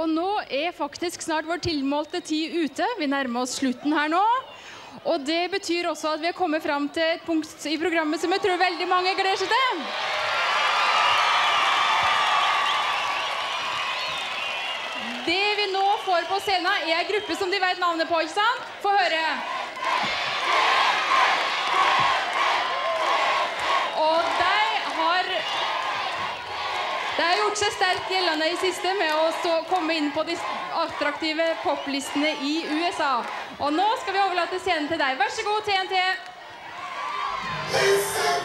Og nå faktisk snart vår tilmålte tid ute. Vi nærmer oss slutten her nå. Og det betyr også at vi har kommet frem til et punkt i programmet som jeg tror veldig mange gleder seg til. Det vi nå får på scenen en gruppe som de vet navnet på, ikke sant? Få høre. Og de har gjort seg sterkt gjeldende i siste med å komme inn på de attraktive poplistene i USA. Og nå skal vi overlate scenen til deg. Vær så god, TNT! Listen!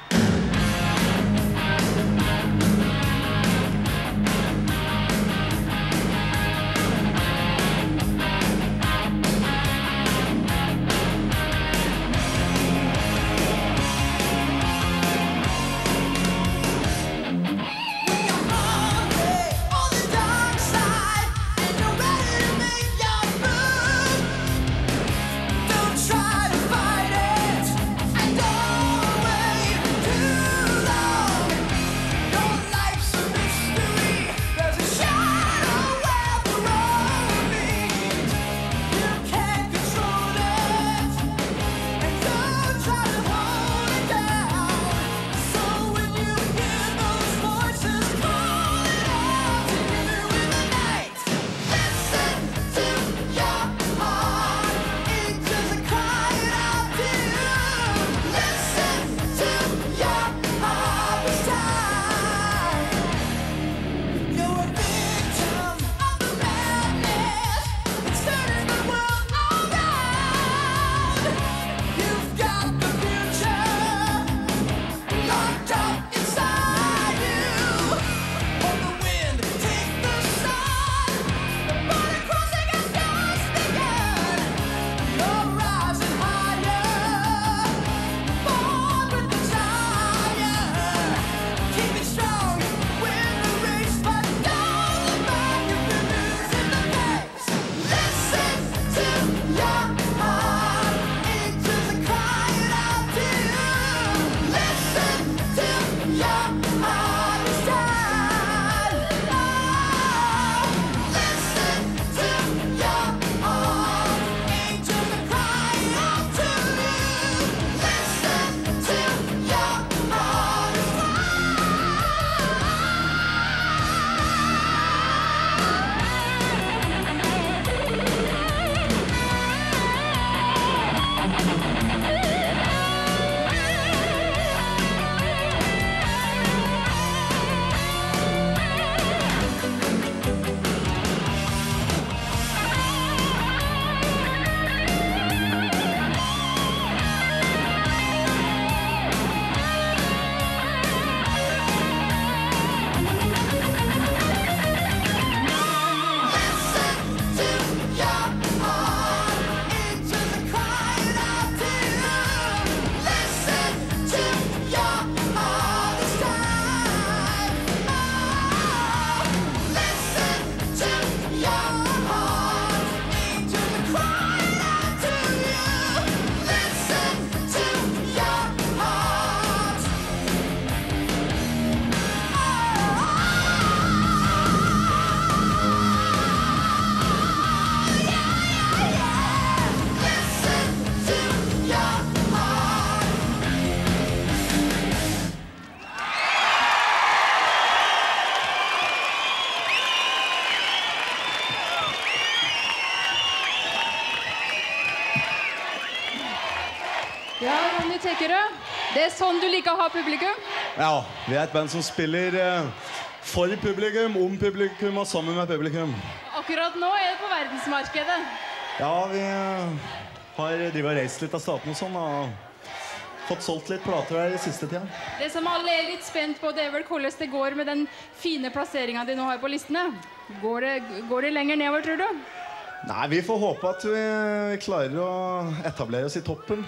Det sånn du liker å ha publikum? Ja, vi et band som spiller for publikum, om publikum og sammen med publikum. Akkurat nå det på verdensmarkedet. Ja, vi har drivet og reist litt av staten og sånn, og fått solgt litt plater her i siste tiden. Det som alle litt spent på, det vel hvordan det går med den fine plasseringen de nå har på listene. Går det lenger nedover, tror du? Nei, vi får håpe at vi klarer å etablere oss i toppen.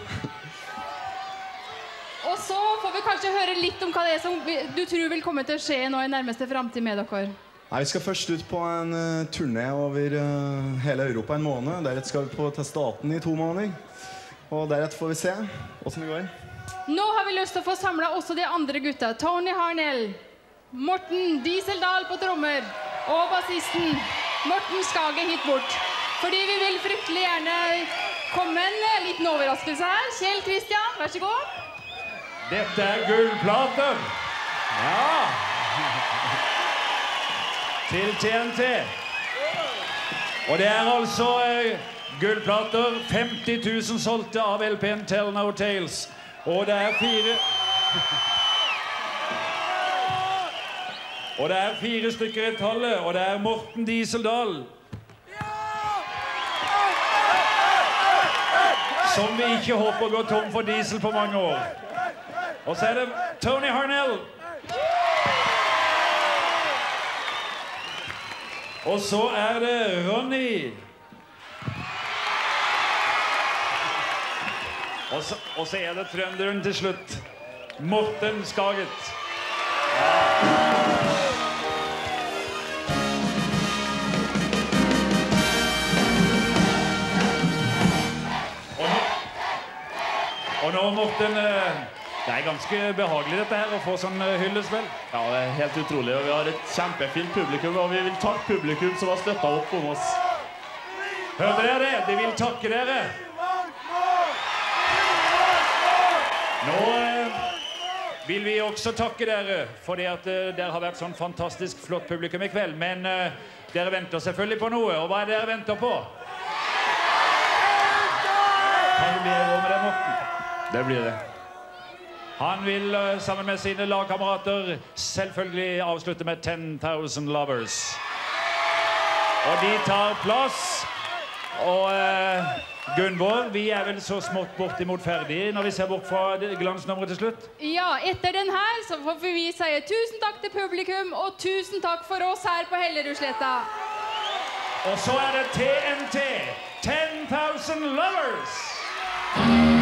Og så får vi kanskje høre litt om hva det som du tror vil komme til å skje nå i nærmeste fremtid med dere. Nei, vi skal først ut på en turné over hele Europa en måned. Deretter skal vi til staten i 2 måneder. Og deretter får vi se hvordan det går. Nå har vi lyst til å få samlet også de andre gutta. Tony Harnell, Morten Dieseldal på trommer og bassisten Morten Skage hit bort. Fordi vi vil fryktelig gjerne komme en liten overraskelse her. Kjell Kristian, vær så god. Dette gullplater. Ja. Til TNT. Og det altså gullplater. 50 000 solgte av LPN Tell No Tales. Og det 4 stykker i tallet, og det Morten Dieseldal. Som vi ikke håper går tom for diesel på mange år. Og så det Tony Harnell. Og så det Ronny. Og så det trønderen til slutt. Morten Skaget. Og nå, Morten, det ganske behagelig dette her, å få sånn hyllesvel. Ja, det helt utrolig, og vi har et kjempefint publikum, og vi vil takke publikum som har støttet opp om oss. Hørte dere det? De vil takke dere. Nå vil vi også takke dere, fordi at dere har vært sånn fantastisk flott publikum i kveld, men dere venter selvfølgelig på noe, og hva dere venter på? Kan det bli råd med det, Morten? Det blir det. Han vil sammen med sine lagkamerater selvfølgelig avslutte med 10,000 Lovers. Og de tar plass. Og Gunvor, vi vel så smått bortimot ferdige når vi ser bort fra glansnummeret til slutt. Ja, etter den her så får vi si tusen takk til publikum, og tusen takk for oss her på Hellerudsletta. Og så det TNT, 10,000 Lovers.